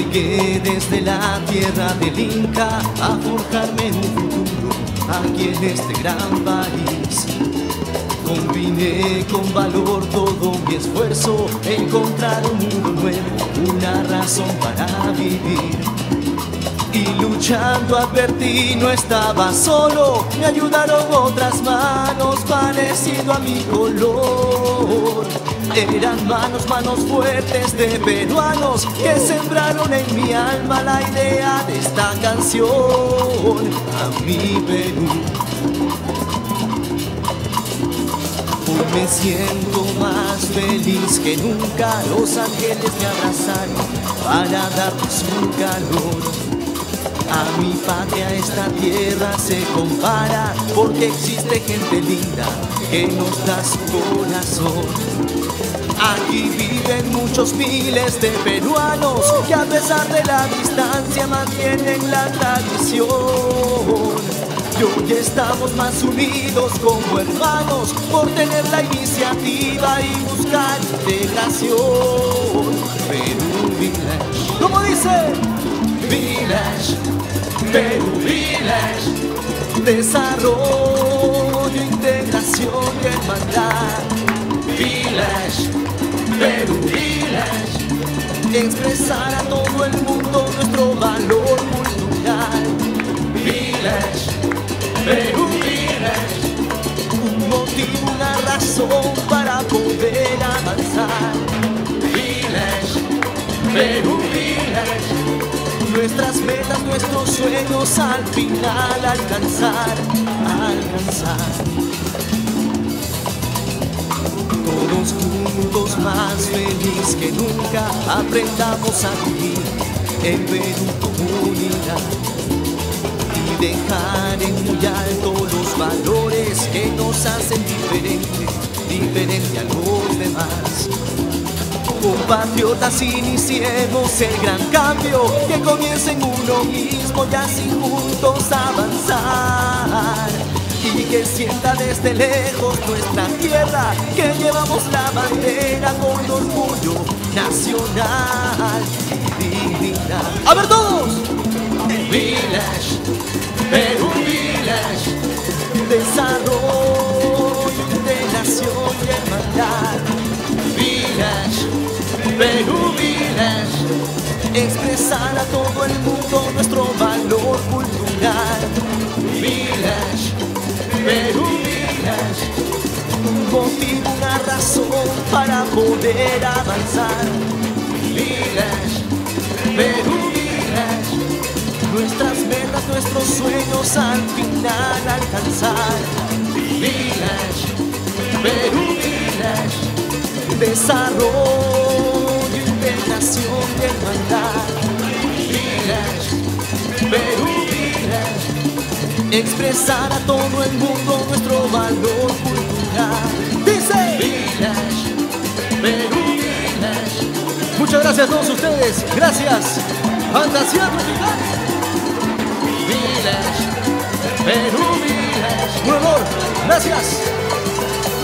Llegué desde la tierra del Inca a forjarme un futuro aquí en este gran país. Combiné con valor todo mi esfuerzo, encontrar un mundo nuevo, una razón para vivir. Y luchando advertí, no estaba solo, me ayudaron otras manos parecido a mi color. Eran manos fuertes de peruanos que sembraron en mi alma la idea de esta canción. A mi Perú. Hoy me siento más feliz que nunca, los ángeles me abrazaron para darme su calor. A mi patria esta tierra se compara, porque existe gente linda que nos da su corazón. Aquí viven muchos miles de peruanos que a pesar de la distancia mantienen la tradición. Y hoy estamos más unidos como hermanos por tener la iniciativa y buscar integración. Perú Village, ¿cómo dice? Village, Perú Village, desarrollo, integración y hermandad. Village, Perú Village, expresar a todo el mundo nuestro valor cultural. Village, Perú Village, un motivo, una razón para poder avanzar. Village, Perú Village, nuestras metas, nuestros sueños al final alcanzar. Todos juntos más feliz que nunca, aprendamos a vivir en Perú comunidad y dejar en muy alto los valores que nos hacen diferente a los demás. Compatriotas, iniciemos el gran cambio que comienza en uno mismo y así juntos avanzar. Y que sienta desde lejos nuestra tierra, que llevamos la bandera con orgullo nacional y dignidad. ¡A ver todos! Village, Perú Village, desarrollo, integración y hermandad. Village, Perú Village, expresar a todo el mundo nuestro valor cultural. Village, Perú Village, un motivo, una razón para poder avanzar. Village, Perú Village, nuestras metas, nuestros sueños al final alcanzar. Village, Perú Village, desarrollo, integración y hermandad. Village, Perú Village, expresar a todo el mundo nuestro valor cultural. Dice Village, Perú Village. Muchas gracias a todos ustedes. Gracias. Fantasía tropical. Village, Perú Village. Un honor. Gracias.